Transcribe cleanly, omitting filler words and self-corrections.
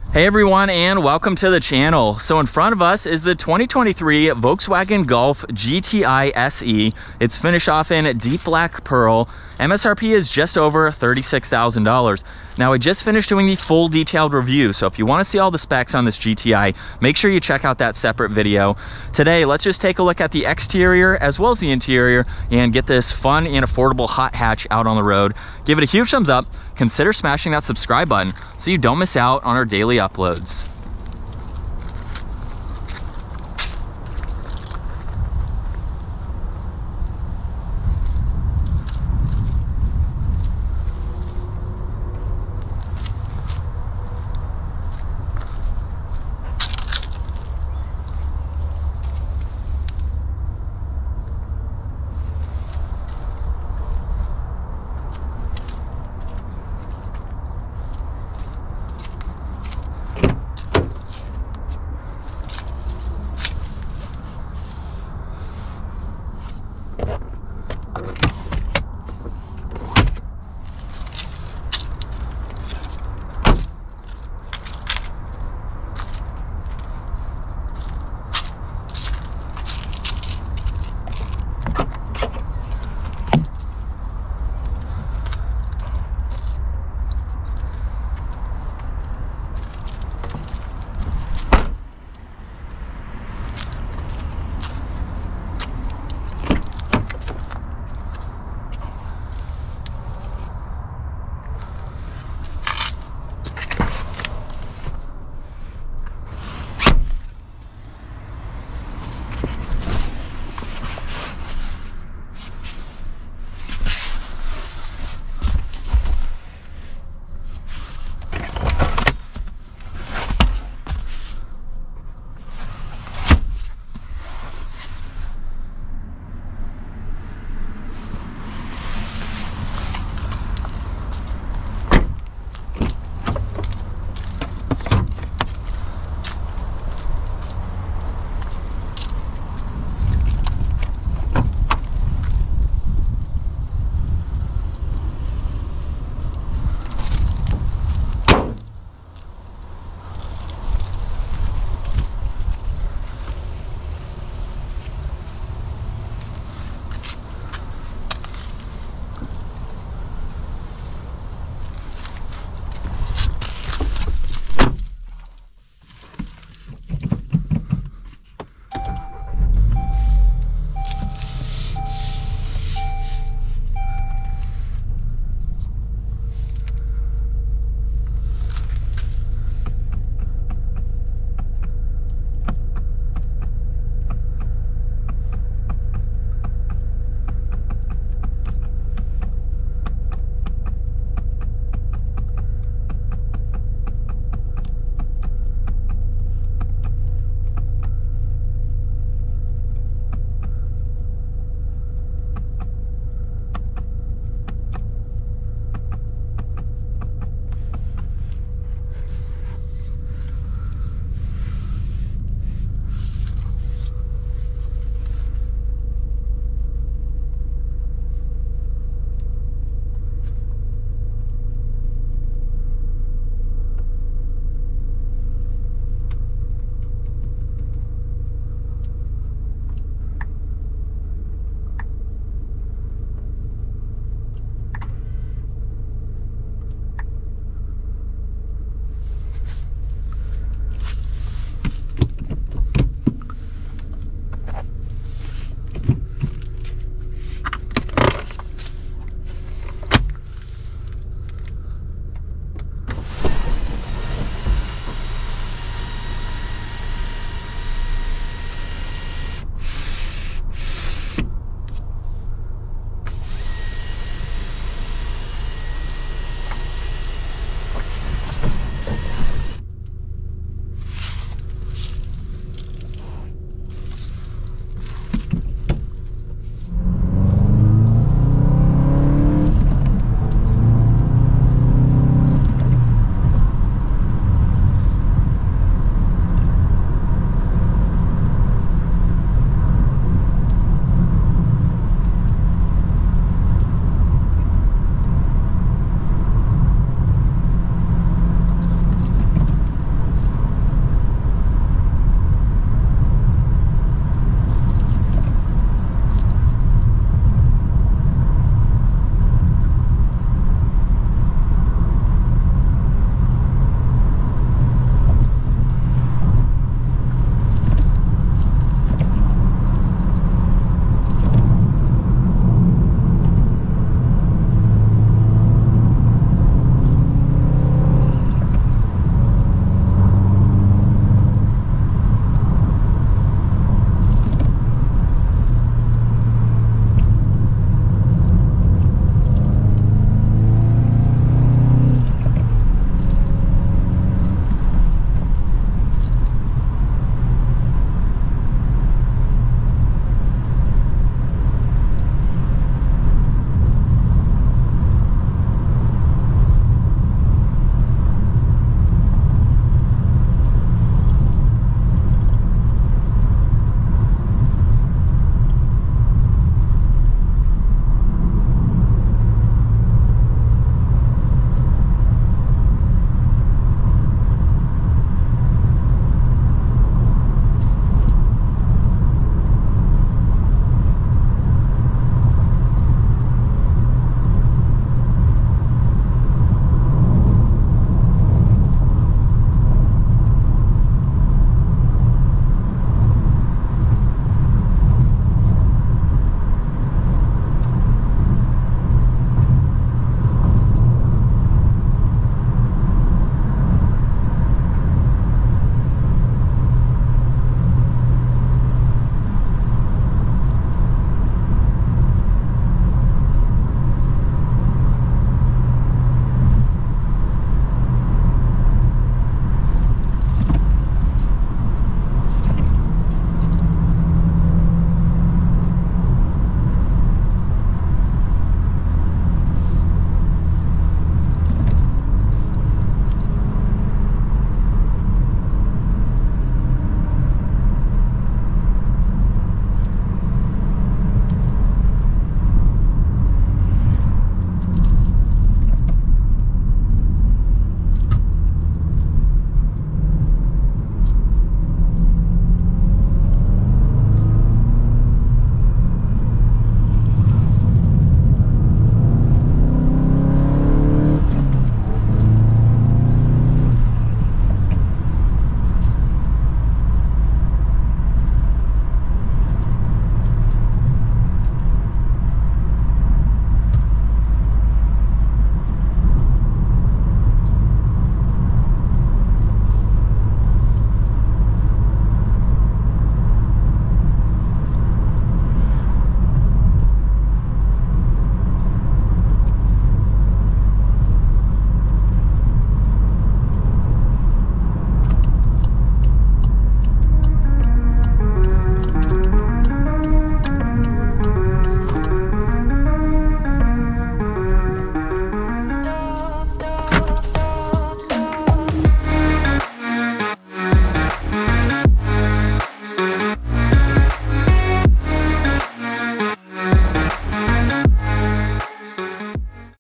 Hey everyone, and welcome to the channel. So in front of us is the 2023 Volkswagen Golf GTI SE. It's finished off in deep black pearl. MSRP is just over $36,000. Now, I just finished doing the full detailed review, so if you want to see all the specs on this GTI, make sure you check out that separate video. Today, let's just take a look at the exterior as well as the interior and get this fun and affordable hot hatch out on the road. Give it a huge thumbs up, consider smashing that subscribe button so you don't miss out on our daily uploads.